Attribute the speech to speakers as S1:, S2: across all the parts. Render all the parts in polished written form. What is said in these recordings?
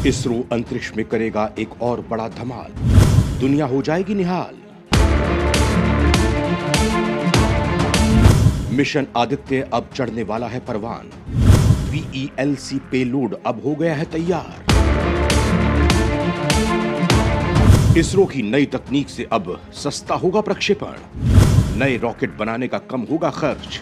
S1: इसरो अंतरिक्ष में करेगा एक और बड़ा धमाल, दुनिया हो जाएगी निहाल। मिशन आदित्य अब चढ़ने वाला है परवान, VELC पेलोड अब हो गया है तैयार। इसरो की नई तकनीक से अब सस्ता होगा प्रक्षेपण, नए रॉकेट बनाने का कम होगा खर्च।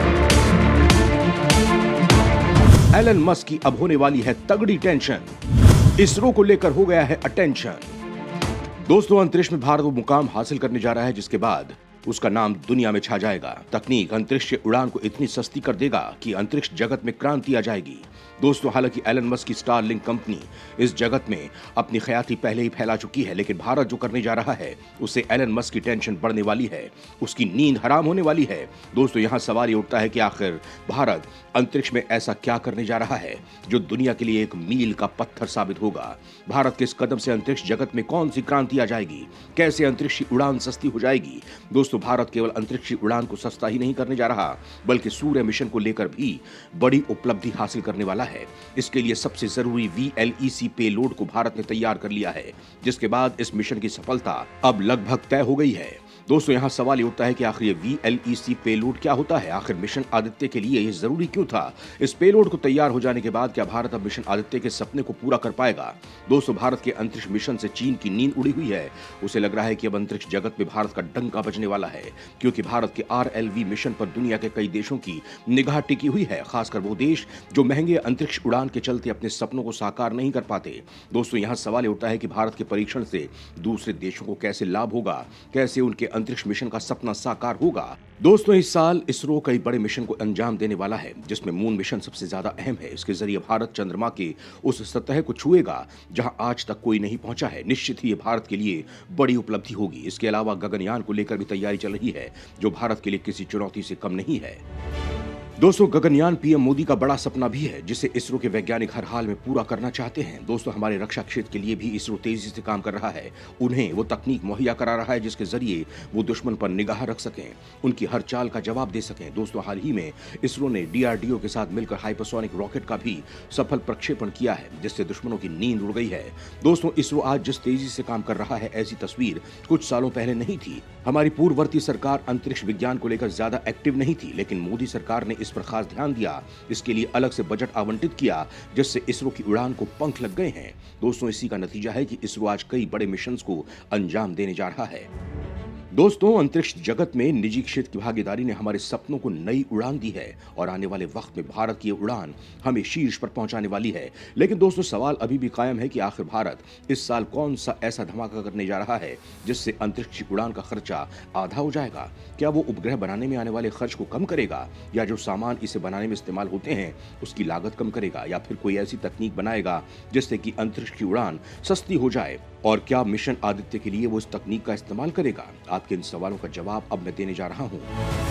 S1: एलन मस्क की अब होने वाली है तगड़ी टेंशन, इसरो को लेकर हो गया है अटेंशन। दोस्तों, अंतरिक्ष में भारत वो मुकाम हासिल करने जा रहा है जिसके बाद उसका नाम दुनिया में छा जाएगा। तकनीक अंतरिक्ष की उड़ान को इतनी सस्ती कर देगा कि अंतरिक्ष जगत में क्रांति आ जाएगी। दोस्तों, हालांकि एलन मस्क की स्टारलिंक कंपनी इस जगत में अपनी ख्याति पहले ही फैला चुकी है, लेकिन भारत जो करने जा रहा है उससे एलन मस्क की टेंशन बढ़ने वाली है, उसकी नींद हराम होने वाली है। दोस्तों, यहाँ सवाल ये उठता है कि आखिर भारत अंतरिक्ष में ऐसा क्या करने जा रहा है जो दुनिया के लिए एक मील का पत्थर साबित होगा। भारत के इस कदम से अंतरिक्ष जगत में कौन सी क्रांति आ जाएगी, कैसे अंतरिक्ष की उड़ान सस्ती हो जाएगी। दोस्तों, भारत केवल अंतरिक्ष उड़ान को सस्ता ही नहीं करने जा रहा, बल्कि सूर्य मिशन को लेकर भी बड़ी उपलब्धि हासिल करने वाला है। इसके लिए सबसे जरूरी VLEC पेलोड को भारत ने तैयार कर लिया है, जिसके बाद इस मिशन की सफलता अब लगभग तय हो गई है। दोस्तों, यहाँ सवाल ये उठता है कि आखिर ये VLEC पेलोड क्या होता है, आखिर मिशन आदित्य के लिए ये जरूरी क्यों था। इस पेलोड को तैयार हो जाने के बाद क्या भारत अब मिशन आदित्य के सपने को पूरा कर पाएगा। दोस्तों, भारत के अंतरिक्ष मिशन से चीन की नींद उड़ी हुई है। उसे लग रहा है कि अब अंतरिक्ष जगत में भारत का डंका बजने वाला है, क्योंकि भारत के RLV मिशन पर दुनिया के कई देशों की निगाह टिकी हुई है, खासकर वो देश जो महंगे अंतरिक्ष उड़ान के चलते अपने सपनों को साकार नहीं कर पाते। दोस्तों, यहाँ सवाल उठता है कि भारत के परीक्षण से दूसरे देशों को कैसे लाभ होगा, कैसे उनके अंतरिक्ष मिशन का सपना साकार होगा। दोस्तों, इस साल इसरो कई बड़े मिशन को अंजाम देने वाला है, जिसमें मून मिशन सबसे ज्यादा अहम है। इसके जरिए भारत चंद्रमा के उस सतह को छुएगा जहां आज तक कोई नहीं पहुंचा है। निश्चित ही ये भारत के लिए बड़ी उपलब्धि होगी। इसके अलावा गगनयान को लेकर भी तैयारी चल रही है, जो भारत के लिए किसी चुनौती से कम नहीं है। दोस्तों, गगनयान PM मोदी का बड़ा सपना भी है, जिसे इसरो के वैज्ञानिक हर हाल में पूरा करना चाहते हैं। दोस्तों, हमारे रक्षा क्षेत्र के लिए भी इसरो तेजी से काम कर रहा है। उन्हें वो तकनीक मुहैया करा रहा है जिसके जरिए वो दुश्मन पर निगाह रख सकें, उनकी हर चाल का जवाब दे सकें। दोस्तों, हाल ही में इसरो ने DRDO के साथ मिलकर हाइपरसोनिक रॉकेट का भी सफल प्रक्षेपण किया है, जिससे दुश्मनों की नींद उड़ गई है। दोस्तों, इसरो आज जिस तेजी से काम कर रहा है, ऐसी तस्वीर कुछ सालों पहले नहीं थी। हमारी पूर्ववर्ती सरकार अंतरिक्ष विज्ञान को लेकर ज्यादा एक्टिव नहीं थी, लेकिन मोदी सरकार ने इस पर खास ध्यान दिया, इसके लिए अलग से बजट आवंटित किया, जिससे इसरो की उड़ान को पंख लग गए हैं। दोस्तों, इसी का नतीजा है कि इसरो आज कई बड़े मिशंस को अंजाम देने जा रहा है। दोस्तों, अंतरिक्ष जगत में निजी क्षेत्र की भागीदारी ने हमारे सपनों को नई उड़ान दी है और आने वाले वक्त में भारत की उड़ान हमें शीर्ष पर पहुंचाने वाली है। लेकिन दोस्तों, सवाल अभी भी कायम है कि आखिर भारत इस साल कौन सा ऐसा धमाका करने जा रहा है जिससे अंतरिक्ष की उड़ान का खर्चा आधा हो जाएगा। क्या वो उपग्रह बनाने में आने वाले खर्च को कम करेगा, या जो सामान इसे बनाने में इस्तेमाल होते हैं उसकी लागत कम करेगा, या फिर कोई ऐसी तकनीक बनाएगा जिससे कि अंतरिक्ष की उड़ान सस्ती हो जाए। और क्या मिशन आदित्य के लिए वो इस तकनीक का इस्तेमाल करेगा। आपके इन सवालों का जवाब अब मैं देने जा रहा हूं।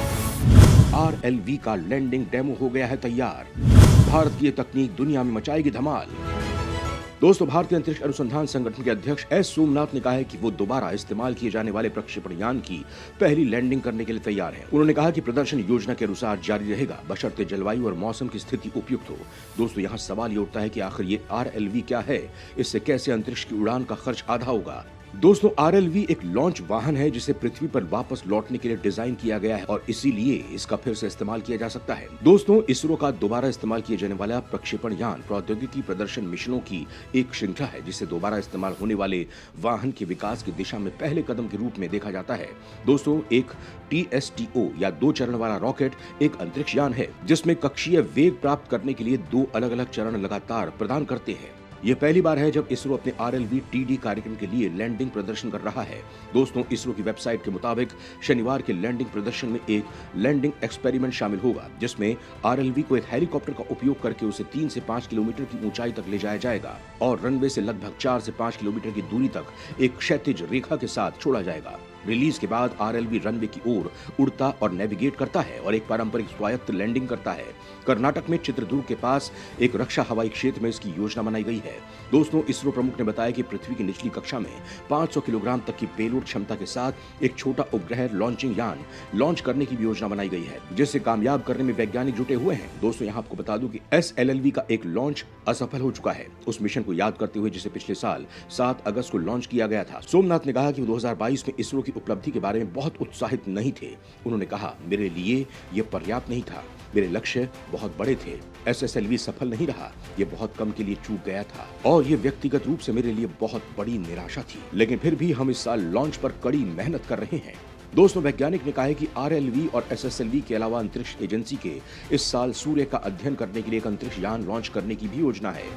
S1: RLV का लैंडिंग डेमो हो गया है तैयार, भारत की ये तकनीक दुनिया में मचाएगी धमाल। दोस्तों, भारतीय अंतरिक्ष अनुसंधान संगठन के अध्यक्ष S सोमनाथ ने कहा है कि वो दोबारा इस्तेमाल किए जाने वाले प्रक्षेपण यान की पहली लैंडिंग करने के लिए तैयार है। उन्होंने कहा कि प्रदर्शन योजना के अनुसार जारी रहेगा, बशर्ते जलवायु और मौसम की स्थिति उपयुक्त हो। दोस्तों, यहाँ सवाल ये उठता है कि आखिर ये RLV क्या है, इससे कैसे अंतरिक्ष की उड़ान का खर्च आधा होगा। दोस्तों, RLV एक लॉन्च वाहन है जिसे पृथ्वी पर वापस लौटने के लिए डिजाइन किया गया है और इसीलिए इसका फिर से इस्तेमाल किया जा सकता है। दोस्तों, इसरो का दोबारा इस्तेमाल किए जाने वाला प्रक्षेपण यान प्रौद्योगिकी प्रदर्शन मिशनों की एक श्रृंखला है, जिसे दोबारा इस्तेमाल होने वाले वाहन के विकास की दिशा में पहले कदम के रूप में देखा जाता है। दोस्तों, एक TSTO या 2 चरण वाला रॉकेट एक अंतरिक्ष यान है जिसमें कक्षीय वेग प्राप्त करने के लिए 2 अलग अलग चरण लगातार प्रदान करते हैं। यह पहली बार है जब इसरो अपने RLV-TD कार्यक्रम के लिए लैंडिंग प्रदर्शन कर रहा है। दोस्तों, इसरो की वेबसाइट के मुताबिक शनिवार के लैंडिंग प्रदर्शन में एक लैंडिंग एक्सपेरिमेंट शामिल होगा, जिसमें RLV को एक हेलीकॉप्टर का उपयोग करके उसे 3 से 5 किलोमीटर की ऊंचाई तक ले जाया जाएगा और रनवे से लगभग 4 से 5 किलोमीटर की दूरी तक एक क्षैतिज रेखा के साथ छोड़ा जाएगा। रिलीज के बाद आरएलवी रनवे की ओर उड़ता और नेविगेट करता है और एक पारंपरिक स्वायत्त लैंडिंग करता है। कर्नाटक में चित्रदुर्ग के पास एक रक्षा हवाई क्षेत्र में इसकी योजना बनाई गई है। दोस्तों, इसरो प्रमुख ने बताया कि पृथ्वी की निचली कक्षा में 500 किलोग्राम तक की पेलोड क्षमता के साथ एक छोटा उपग्रह लॉन्चिंग यान लॉन्च करने की भी योजना बनाई गई है, जिसे कामयाब करने में वैज्ञानिक जुटे हुए हैं। दोस्तों, यहाँ आपको बता दूं कि SLLV का एक लॉन्च असफल हो चुका है। उस मिशन को याद करते हुए जिसे पिछले साल 7 अगस्त को लॉन्च किया गया था। सोमनाथ ने कहा कि 2022 में इसरो की उपलब्धि के बारे में बहुत उत्साहित नहीं थे। उन्होंने कहा, मेरे लिए यह पर्याप्त नहीं था, मेरे लक्ष्य बहुत बड़े थे। SSLV सफल नहीं रहा, ये बहुत कम के लिए चूक गया था और ये व्यक्तिगत रूप से मेरे लिए बहुत बड़ी निराशा थी। लेकिन फिर भी हम इस साल लॉन्च पर कड़ी मेहनत कर रहे हैं। दोस्तों, वैज्ञानिक ने कहा है कि RLV और SSLV के अलावा अंतरिक्ष एजेंसी के इस साल सूर्य का अध्ययन करने के लिए एक अंतरिक्ष यान लॉन्च करने की भी योजना है।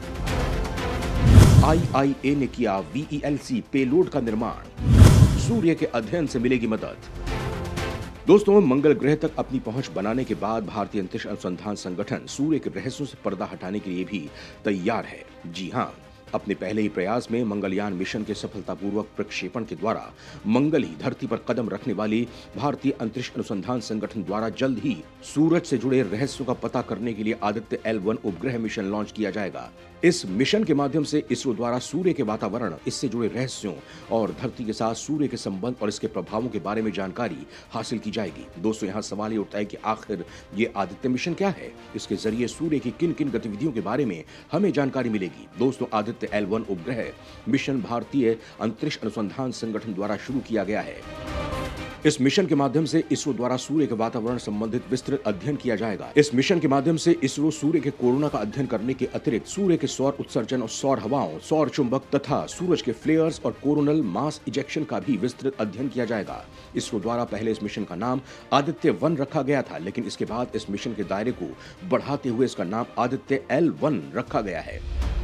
S1: IIA ने किया VELC पेलोड का निर्माण, सूर्य के अध्ययन से मिलेगी मदद। दोस्तों, मंगल ग्रह तक अपनी पहुंच बनाने के बाद भारतीय अंतरिक्ष अनुसंधान संगठन सूर्य के रहस्यों से पर्दा हटाने के लिए भी तैयार है। जी हां, अपने पहले ही प्रयास में मंगलयान मिशन के सफलतापूर्वक प्रक्षेपण के द्वारा मंगल ही धरती पर कदम रखने वाली भारतीय अंतरिक्ष अनुसंधान संगठन द्वारा जल्द ही सूरज से जुड़े रहस्यों का पता करने के लिए आदित्य L1 उपग्रह मिशन लॉन्च किया जाएगा। इस मिशन के माध्यम से इसरो द्वारा सूर्य के वातावरण, इससे जुड़े रहस्यों और धरती के साथ सूर्य के संबंध और इसके प्रभावों के बारे में जानकारी हासिल की जाएगी। दोस्तों, यहाँ सवाल ये उठता है कि आखिर ये आदित्य मिशन क्या है? इसके जरिए सूर्य की किन किन गतिविधियों के बारे में हमें जानकारी मिलेगी? दोस्तों, आदित्य L1 उपग्रह मिशन भारतीय अंतरिक्ष अनुसंधान संगठन द्वारा शुरू किया गया है। इस मिशन के माध्यम से इसरो द्वारा सूर्य के वातावरण संबंधित विस्तृत अध्ययन किया जाएगा। इस मिशन के माध्यम से इसरो सूर्य के कोरोना का अध्ययन करने के अतिरिक्त सूर्य के सौर उत्सर्जन और सौर हवाओं, सौर चुंबक तथा सूरज के फ्लेयर्स और कोरोनल मास इजेक्शन का भी विस्तृत अध्ययन किया जाएगा। इसरो द्वारा पहले इस मिशन का नाम आदित्य 1 रखा गया था, लेकिन इसके बाद इस मिशन के दायरे को बढ़ाते हुए इसका नाम आदित्य L1 रखा गया है।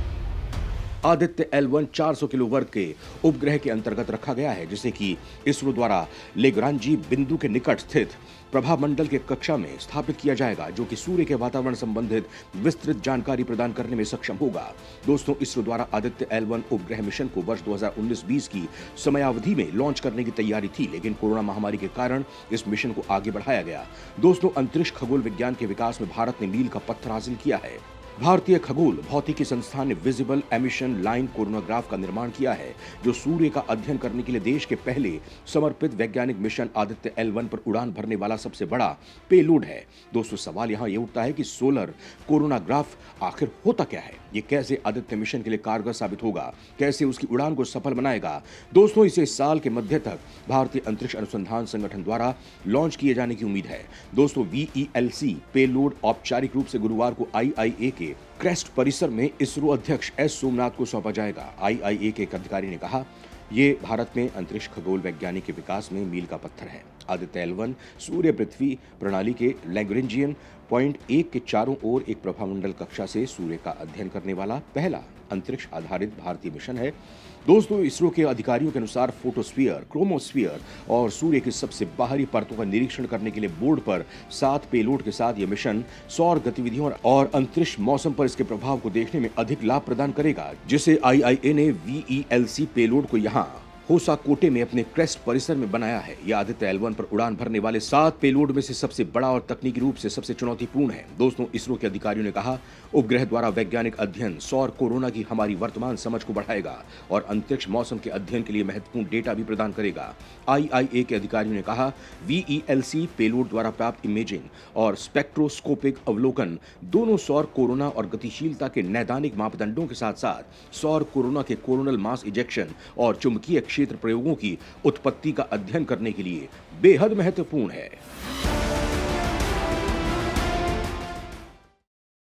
S1: आदित्य L1 400 किलो वर्ग के उपग्रह के अंतर्गत रखा गया है, जिसे कि इसरो द्वारा लेग्रांजी बिंदु के निकट स्थित प्रभामंडल के कक्षा में स्थापित किया जाएगा, जो कि सूर्य के वातावरण संबंधित विस्तृत जानकारी प्रदान करने में सक्षम होगा। दोस्तों, इसरो द्वारा आदित्य L1 उपग्रह मिशन को वर्ष 2019-20 की समयावधि में लॉन्च करने की तैयारी थी, लेकिन कोरोना महामारी के कारण इस मिशन को आगे बढ़ाया गया। दोस्तों, अंतरिक्ष खगोल विज्ञान के विकास में भारत ने मील का पत्थर हासिल किया है। भारतीय खगोल भौतिकी संस्थान ने विजिबल एमिशन लाइन कोरोनाग्राफ का निर्माण किया है, जो सूर्य का अध्ययन करने के लिए देश के पहले समर्पित वैज्ञानिक मिशन आदित्य L1 पर उड़ान भरने वाला सबसे बड़ा पेलोड है। दोस्तों, सवाल यहाँ ये उठता है कि सोलर कोरोनाग्राफ आखिर होता क्या है? ये कैसे आदित्य मिशन के लिए कारगर साबित होगा? कैसे उसकी उड़ान को सफल बनाएगा? दोस्तों, इसे इस साल के मध्य तक भारतीय अंतरिक्ष अनुसंधान संगठन द्वारा लॉन्च किए जाने की उम्मीद है। दोस्तों, VELC पेलोड औपचारिक रूप से गुरुवार को IIA के क्रेस्ट परिसर में इसरो अध्यक्ष S सोमनाथ को सौंपा जाएगा। IIA के एक अधिकारी ने कहा, ये भारत में अंतरिक्ष खगोल वैज्ञानिक के विकास में मील का पत्थर है। आदित्य L1 सूर्य पृथ्वी प्रणाली के लैग्रेंजियन पॉइंट 1 के चारों ओर एक प्रभामंडल कक्षा से सूर्य का अध्ययन करने वाला पहला अंतरिक्ष आधारित भारतीय मिशन है। दोस्तों, इसरो के अधिकारियों के अनुसार फोटोस्फीयर, क्रोमोस्फीयर और सूर्य की सबसे बाहरी परतों का निरीक्षण करने के लिए बोर्ड पर 7 पेलोड के साथ यह मिशन सौर गतिविधियों और अंतरिक्ष मौसम पर इसके प्रभाव को देखने में अधिक लाभ प्रदान करेगा, जिसे IIA ने VELC पेलोड को यहाँ होसाकोटे में अपने क्रेस्ट परिसर में बनाया है। यह आदित्य L1 पर उड़ान भरने वाले 7 पेलोड में से सबसे बड़ा और तकनीकी रूप से सबसे चुनौतीपूर्ण है। दोस्तों, इसरो के अधिकारियों ने कहा, उपग्रह द्वारा वैज्ञानिक अध्ययन सौर कोरोना की हमारी वर्तमान समझ को बढ़ाएगा और अंतरिक्ष मौसम के अध्ययन के लिए महत्वपूर्ण डेटा भी प्रदान करेगा। IIA के अधिकारियों ने कहा, VELC पेलोड द्वारा प्राप्त इमेजिंग और स्पेक्ट्रोस्कोपिक अवलोकन दोनों सौर कोरोना और गतिशीलता के नैदानिक मापदंडों के साथ साथ सौर कोरोना के कोरोनल मास इजेक्शन और चुंबकीय क्षेत्र प्रयोगों की उत्पत्ति का अध्ययन करने के लिए बेहद महत्वपूर्ण है।